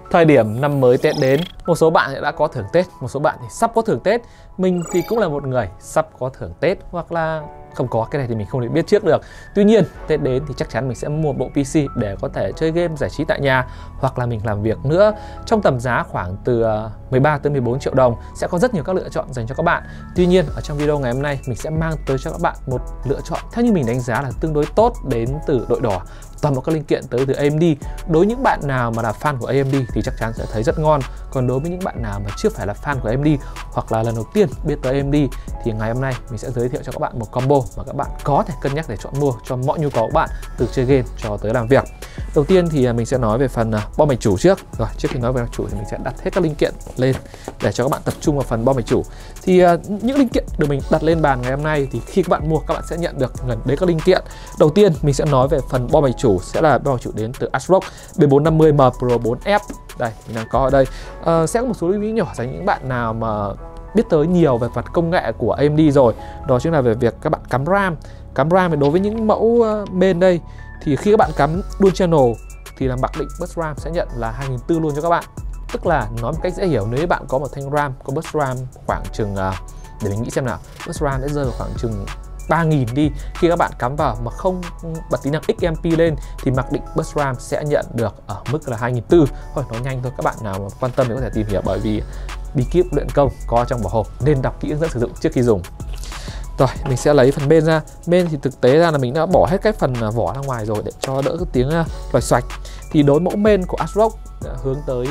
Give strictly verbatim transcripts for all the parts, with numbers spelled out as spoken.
Thời điểm năm mới Tết đến, một số bạn đã có thưởng Tết, một số bạn thì sắp có thưởng Tết. Mình thì cũng là một người sắp có thưởng Tết, hoặc là không có, cái này thì mình không thể biết trước được. Tuy nhiên, Tết đến thì chắc chắn mình sẽ mua bộ pê xê để có thể chơi game giải trí tại nhà, hoặc là mình làm việc nữa. Trong tầm giá khoảng từ mười ba tới mười bốn triệu đồng sẽ có rất nhiều các lựa chọn dành cho các bạn. Tuy nhiên, ở trong video ngày hôm nay mình sẽ mang tới cho các bạn một lựa chọn theo như mình đánh giá là tương đối tốt đến từ đội đỏ. Toàn bộ các linh kiện tới từ a em đê. Đối với những bạn nào mà là fan của a em đê thì chắc chắn sẽ thấy rất ngon. Còn đối với những bạn nào mà chưa phải là fan của a em đê hoặc là lần đầu tiên biết tới a em đê thì ngày hôm nay mình sẽ giới thiệu cho các bạn một combo mà các bạn có thể cân nhắc để chọn mua cho mọi nhu cầu của bạn, từ chơi game cho tới làm việc. Đầu tiên thì mình sẽ nói về phần bo mạch chủ trước. Rồi, trước khi nói về mạch chủ thì mình sẽ đặt hết các linh kiện lên để cho các bạn tập trung vào phần bo mạch chủ. Thì uh, những linh kiện được mình đặt lên bàn ngày hôm nay thì khi các bạn mua, các bạn sẽ nhận được gần đấy các linh kiện. Đầu tiên mình sẽ nói về phần bo mạch chủ, sẽ là bo mạch chủ đến từ ASRock B bốn năm mươi M Pro bốn F. Đây, mình đang có ở đây. Uh, sẽ có một số lưu ý nhỏ dành những bạn nào mà biết tới nhiều về phần công nghệ của a em đê rồi. Đó chính là về việc các bạn cắm RAM. Cắm RAM thì đối với những mẫu uh, main đây thì khi các bạn cắm dual channel thì là mặc định bus RAM sẽ nhận là hai nghìn bốn trăm luôn cho các bạn. Tức là nói một cách dễ hiểu, nếu bạn có một thanh RAM, có bus RAM khoảng chừng uh, để mình nghĩ xem nào, bus RAM sẽ rơi vào khoảng chừng ba nghìn đi. Khi các bạn cắm vào mà không bật tính năng ích em pê lên thì mặc định bus RAM sẽ nhận được ở mức là hai nghìn bốn trăm. Thôi nói nhanh thôi, các bạn nào mà quan tâm thì có thể tìm hiểu, bởi vì bí kíp luyện công có trong vỏ hộp, nên đọc kỹ hướng dẫn sử dụng trước khi dùng. Rồi, mình sẽ lấy phần bên ra. Bên thì thực tế ra là mình đã bỏ hết cái phần vỏ ra ngoài rồi để cho đỡ cái tiếng loạch xoạch. Thì đối mẫu main của ASRock hướng tới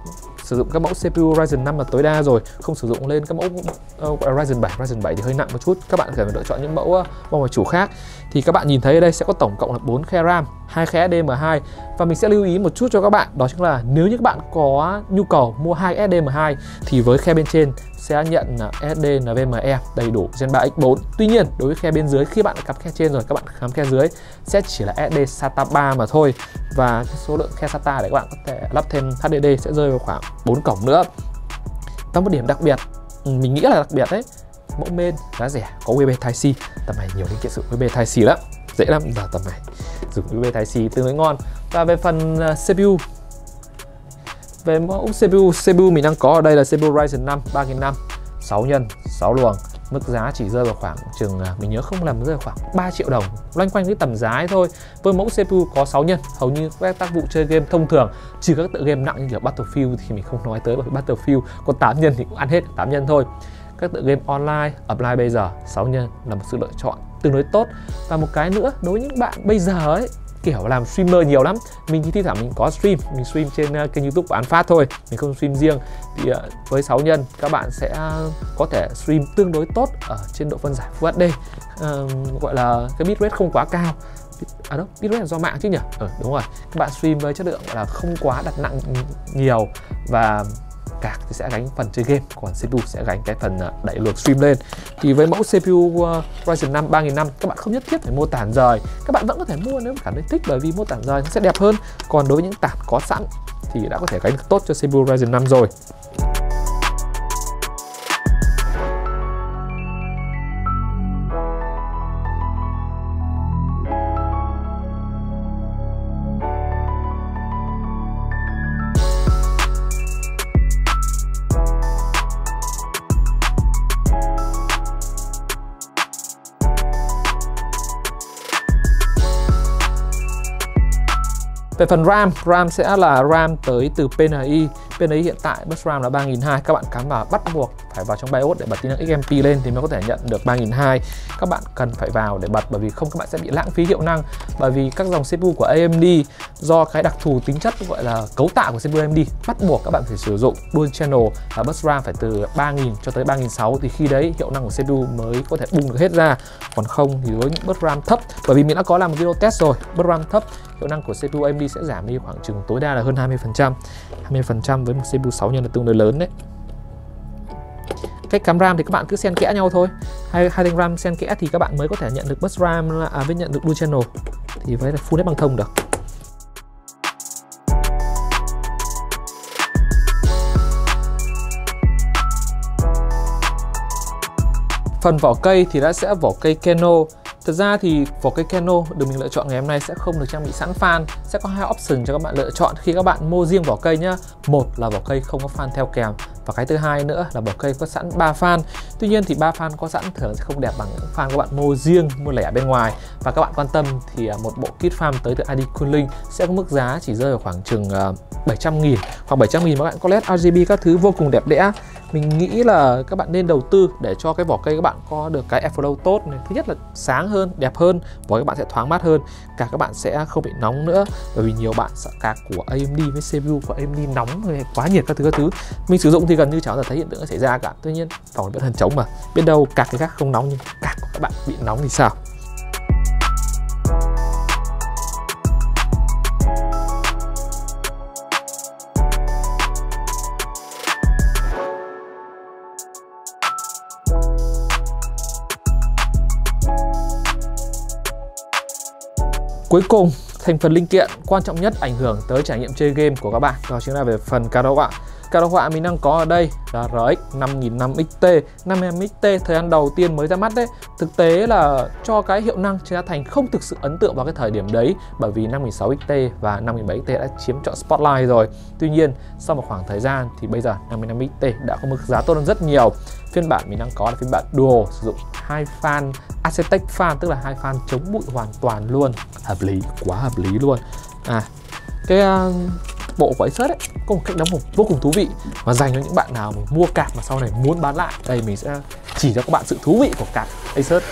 sử dụng các mẫu xê pê u Ryzen năm là tối đa rồi, không sử dụng lên các mẫu uh, gọi là Ryzen bảy. Ryzen bảy thì hơi nặng một chút, các bạn cần phải lựa chọn những mẫu uh, bo mạch chủ khác. Thì các bạn nhìn thấy ở đây sẽ có tổng cộng là bốn khe RAM, hai khe ét đê M hai. Và mình sẽ lưu ý một chút cho các bạn, đó chính là nếu như các bạn có nhu cầu mua hai ét đê M hai thì với khe bên trên sẽ nhận ét đê en vê em e đầy đủ Gen ba X bốn. Tuy nhiên, đối với khe bên dưới, khi bạn cắm khe trên rồi, các bạn cắm khe dưới sẽ chỉ là ét đê SATA ba mà thôi. Và cái số lượng khe SATA để các bạn có thể lắp thêm hát đê đê sẽ rơi vào khoảng bốn cổng nữa. Và một điểm đặc biệt, mình nghĩ là đặc biệt đấy, mẫu main giá rẻ có u ét bê Type-C. Tầm này nhiều linh kiện sử dụng u ét bê Type-C lắm, dễ lắm, giờ tầm này dùng u ét bê Type-C tương đối ngon. Và về phần xê pê u, về mẫu xê pê u, xê pê u mình đang có ở đây là xê pê u Ryzen năm ba nghìn năm trăm, sáu nhân, sáu luồng. Mức giá chỉ rơi vào khoảng chừng, mình nhớ không lầm, rơi vào khoảng ba triệu đồng, loanh quanh cái tầm giá ấy thôi. Với mẫu xê pê u có sáu nhân, hầu như các tác vụ chơi game thông thường, trừ các tựa game nặng như kiểu Battlefield thì mình không nói tới, bởi vì Battlefield có tám nhân thì cũng ăn hết tám nhân thôi. Các tựa game online, offline bây giờ sáu nhân là một sự lựa chọn tương đối tốt. Và một cái nữa, đối với những bạn bây giờ ấy kiểu làm streamer nhiều lắm, mình thì thi thoảng mình có stream, mình stream trên uh, kênh YouTube của An Phát thôi, mình không stream riêng, thì uh, với sáu nhân các bạn sẽ uh, có thể stream tương đối tốt ở trên độ phân giải Full ết đê, uh, gọi là cái bitrate không quá cao. À đâu, bitrate là do mạng chứ nhỉ? Ừ, đúng rồi, các bạn stream với chất lượng là không quá đặt nặng nhiều, và card thì sẽ gánh phần chơi game, còn xê pê u sẽ gánh cái phần đẩy luồng stream lên. Thì với mẫu xê pê u uh, Ryzen năm ba nghìn năm trăm, các bạn không nhất thiết phải mua tản rời, các bạn vẫn có thể mua nếu cảm thấy thích, bởi vì mua tản rời nó sẽ đẹp hơn. Còn đối với những tản có sẵn thì đã có thể gánh tốt cho xê pê u Ryzen năm rồi. Về phần RAM, RAM sẽ là RAM tới từ pê en i. pê en i hiện tại bus RAM là ba nghìn hai trăm, các bạn cắm vào bắt buộc phải vào trong BIOS để bật tính năng ích em pê lên thì mới có thể nhận được ba nghìn hai trăm. Các bạn cần phải vào để bật, bởi vì không các bạn sẽ bị lãng phí hiệu năng. Bởi vì các dòng xê pê u của a em đê do cái đặc thù tính chất gọi là cấu tạo của xê pê u a em đê bắt buộc các bạn phải sử dụng dual channel và bus RAM phải từ ba nghìn cho tới ba nghìn sáu trăm, thì khi đấy hiệu năng của xê pê u mới có thể bung được hết ra. Còn không thì với những bus RAM thấp, bởi vì mình đã có làm một video test rồi, bus RAM thấp hiệu năng của xê pê u a em đê sẽ giảm đi khoảng chừng tối đa là hơn hai mươi phần trăm. hai mươi phần trăm với một xê pê u sáu nhân là tương đối lớn đấy. Cách cắm RAM thì các bạn cứ xen kẽ nhau thôi. Hai, hai thanh RAM xen kẽ thì các bạn mới có thể nhận được bus RAM, à, với nhận được dual channel. Thì với là full hết băng thông được. Phần vỏ cây thì đã sẽ vỏ cây Keno Thật ra thì vỏ cây Keno được mình lựa chọn ngày hôm nay sẽ không được trang bị sẵn fan. Sẽ có hai option cho các bạn lựa chọn khi các bạn mua riêng vỏ cây nhá. Một là vỏ cây không có fan theo kèm, và cái thứ hai nữa là vỏ cây có sẵn ba fan. Tuy nhiên thì ba fan có sẵn thường sẽ không đẹp bằng những fan các bạn mua riêng, mua lẻ bên ngoài. Và các bạn quan tâm thì một bộ kit fan tới từ i đê Cooling sẽ có mức giá chỉ rơi vào khoảng chừng bảy trăm nghìn. Khoảng bảy trăm nghìn mà các bạn có led rờ giê bê các thứ vô cùng đẹp đẽ. Mình nghĩ là các bạn nên đầu tư để cho cái vỏ cây các bạn có được cái airflow tốt này. Thứ nhất là sáng hơn, đẹp hơn, vỏ các bạn sẽ thoáng mát hơn. Cả các bạn sẽ không bị nóng nữa. Bởi vì nhiều bạn sợ card của a em đê với xê pê u của a em đê nóng hay quá nhiệt các thứ các thứ. Mình sử dụng thì gần như chẳng bao giờ thấy hiện tượng xảy ra cả. Tuy nhiên vỏ vẫn hơn chống mà. Biết đâu card cái khác không nóng nhưng card của các bạn bị nóng thì sao? Cuối cùng, thành phần linh kiện quan trọng nhất ảnh hưởng tới trải nghiệm chơi game của các bạn đó chính là về phần card đồ họa. Card đồ họa mình đang có ở đây là rờ ích năm nghìn năm trăm X T, năm nghìn năm trăm X T thời gian đầu tiên mới ra mắt đấy. Thực tế là cho cái hiệu năng trên giá thành không thực sự ấn tượng vào cái thời điểm đấy, bởi vì năm nghìn sáu trăm X T và năm nghìn bảy trăm X T đã chiếm trọn spotlight rồi. Tuy nhiên, sau một khoảng thời gian thì bây giờ năm nghìn năm trăm X T đã có mức giá tốt hơn rất nhiều. Phiên bản mình đang có là phiên bản Dual, sử dụng hai fan Asetek fan, tức là hai fan chống bụi hoàn toàn luôn. Hợp lý, quá hợp lý luôn. À, cái uh, bộ của Asus ấy có một cách đóng hộp vô cùng thú vị và dành cho những bạn nào mà mua card mà sau này muốn bán lại. Đây mình sẽ chỉ cho các bạn sự thú vị của card Asus.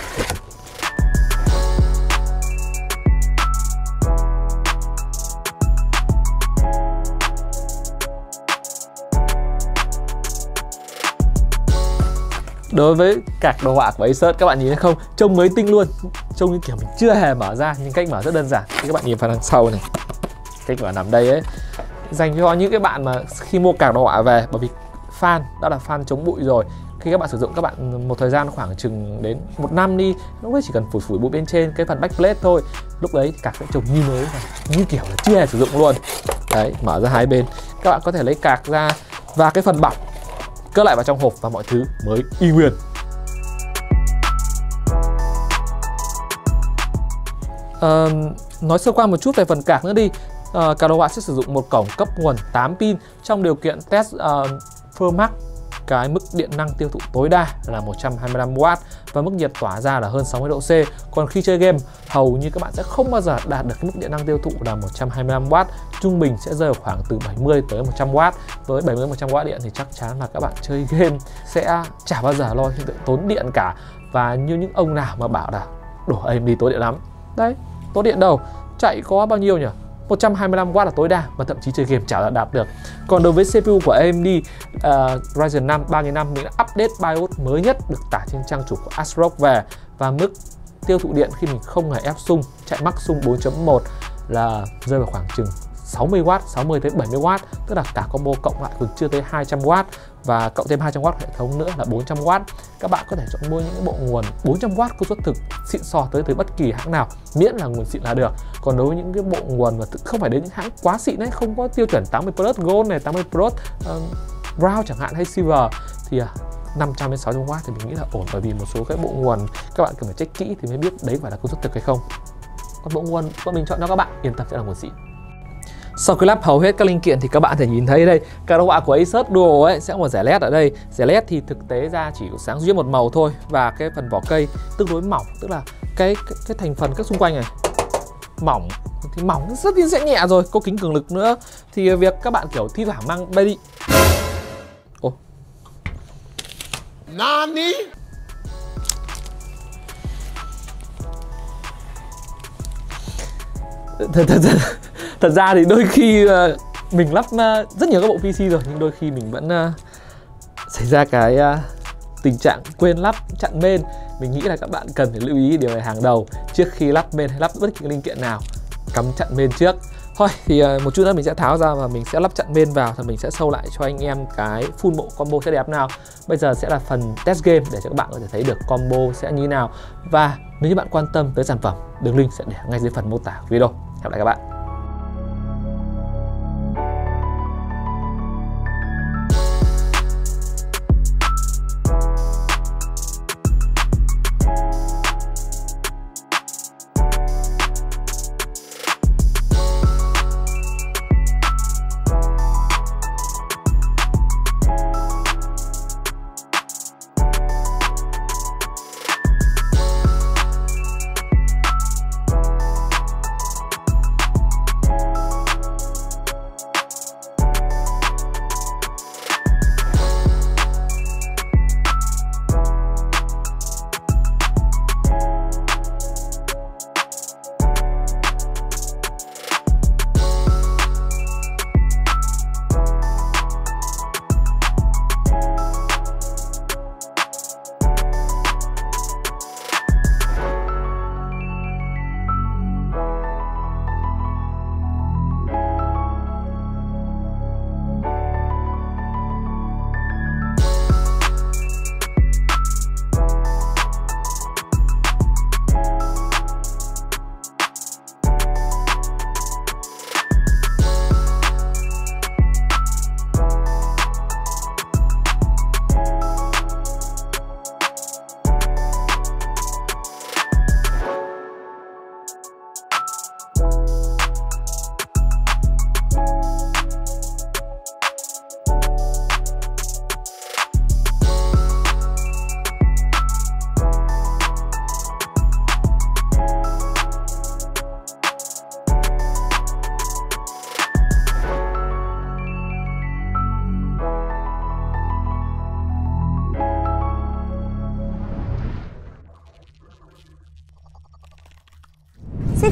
Đối với card đồ họa của Asus, các bạn nhìn thấy không? Trông mới tinh luôn, trông như kiểu mình chưa hề mở ra, nhưng cách mở rất đơn giản. Thì các bạn nhìn phần đằng sau này, cách mở nằm đây ấy, dành cho những cái bạn mà khi mua card đồ họa về, bởi vì fan đã là fan chống bụi rồi. Khi các bạn sử dụng các bạn một thời gian khoảng chừng đến một năm đi, lúc đấy chỉ cần phủi phủi bụi bên trên cái phần backplate thôi, lúc đấy card sẽ trông như mới, như kiểu là chưa hề sử dụng luôn. Đấy, mở ra hai bên, các bạn có thể lấy card ra và cái phần bọc cất lại vào trong hộp và mọi thứ mới y nguyên. À, nói sơ qua một chút về phần card nữa đi. À, card đồ họa sẽ sử dụng một cổng cấp nguồn tám pin trong điều kiện test uh, Pro Max. Cái mức điện năng tiêu thụ tối đa là một trăm hai mươi lăm oát và mức nhiệt tỏa ra là hơn sáu mươi độ C. Còn khi chơi game, hầu như các bạn sẽ không bao giờ đạt được cái mức điện năng tiêu thụ là một trăm hai mươi lăm oát. Trung bình sẽ rơi vào khoảng từ bảy mươi tới một trăm oát. Với bảy mươi đến một trăm oát điện thì chắc chắn là các bạn chơi game sẽ chả bao giờ lo hiện tượng tốn điện cả. Và như những ông nào mà bảo là đổ a em đê tốn điện lắm, đấy, tốn điện đâu, chạy có bao nhiêu nhỉ? một trăm hai mươi lăm oát là tối đa, và thậm chí chơi game chả đạt được. Còn đối với xê pê u của a em đê uh, Ryzen năm ba nghìn năm trăm mình đã update BIOS mới nhất được tải trên trang chủ của ASRock về, và mức tiêu thụ điện khi mình không hề ép xung, chạy max xung bốn chấm một là rơi vào khoảng chừng sáu mươi oát, sáu mươi tới bảy mươi oát, tức là cả combo cộng lại còn chưa tới hai trăm oát, và cộng thêm hai trăm oát hệ thống nữa là bốn trăm oát. Các bạn có thể chọn mua những bộ nguồn bốn trăm oát công suất thực xịn sò tới từ bất kỳ hãng nào, miễn là nguồn xịn là được. Còn đối với những cái bộ nguồn mà không phải đến những hãng quá xịn ấy, không có tiêu chuẩn tám mươi Plus Gold này, tám mươi Plus uh, Brown chẳng hạn hay Silver, thì uh, năm trăm đến sáu trăm oát thì mình nghĩ là ổn, bởi vì một số cái bộ nguồn các bạn cần phải check kỹ thì mới biết đấy phải là công suất thực hay không. Còn bộ nguồn bọn mình chọn cho các bạn yên tâm sẽ là nguồn xịn. Sau khi lắp hầu hết các linh kiện thì các bạn thể nhìn thấy đây, card đồ họa của Asus Dual ấy sẽ có một rẻ led ở đây. Rẻ led thì thực tế ra chỉ có sáng duy một màu thôi, và cái phần vỏ cây tương đối mỏng, tức là cái cái, cái thành phần các xung quanh này mỏng thì mỏng rất là dễ nhẹ rồi, có kính cường lực nữa thì việc các bạn kiểu thi thoảng mang bay đi. Ồ. Nani? Thật, thật, thật, thật ra thì đôi khi uh, mình lắp uh, rất nhiều các bộ pê xê rồi, nhưng đôi khi mình vẫn uh, xảy ra cái uh, tình trạng quên lắp chặn main. Mình nghĩ là các bạn cần phải lưu ý điều này hàng đầu trước khi lắp main hay lắp bất kỳ linh kiện nào, cắm chặn main trước. Thôi thì uh, một chút nữa mình sẽ tháo ra và mình sẽ lắp chặn main vào, thì mình sẽ show lại cho anh em cái full bộ combo sẽ đẹp nào. Bây giờ sẽ là phần test game để cho các bạn có thể thấy được combo sẽ như nào. Và nếu như bạn quan tâm tới sản phẩm, đường link sẽ để ngay dưới phần mô tả video. Hẹn gặp lại các bạn.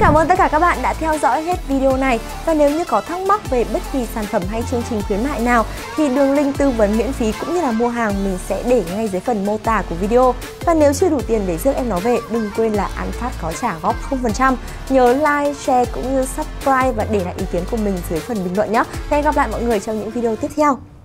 cảm ơn tất cả các bạn đã theo dõi hết video này. Và nếu như có thắc mắc về bất kỳ sản phẩm hay chương trình khuyến mại nào thì đường link tư vấn miễn phí cũng như là mua hàng mình sẽ để ngay dưới phần mô tả của video. Và nếu chưa đủ tiền để rước em nó về, đừng quên là An Phát có trả góp không phần trăm. Nhớ like, share cũng như subscribe và để lại ý kiến của mình dưới phần bình luận nhé. Hẹn gặp lại mọi người trong những video tiếp theo.